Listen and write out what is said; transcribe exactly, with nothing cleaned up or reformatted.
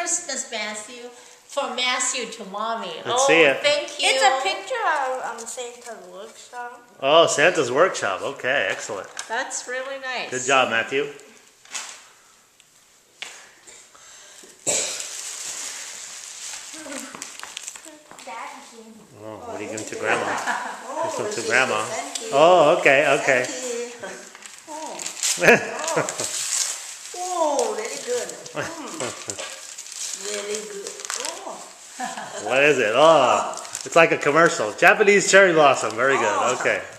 Christmas, Matthew. From Matthew to Mommy. Let's oh, see it. Thank you. It's a picture of um, Santa's workshop. Oh, Santa's workshop. Okay, excellent. That's really nice. Good job, Matthew. Oh, what are you giving to Grandma? Oh, Give some to sister, Grandma. thank you. Oh, okay, okay. Thank you. Oh, oh. Oh, very good. Mm. Very good. Oh. What is it? Oh, it's like a commercial. Japanese cherry blossom. Very good. Okay.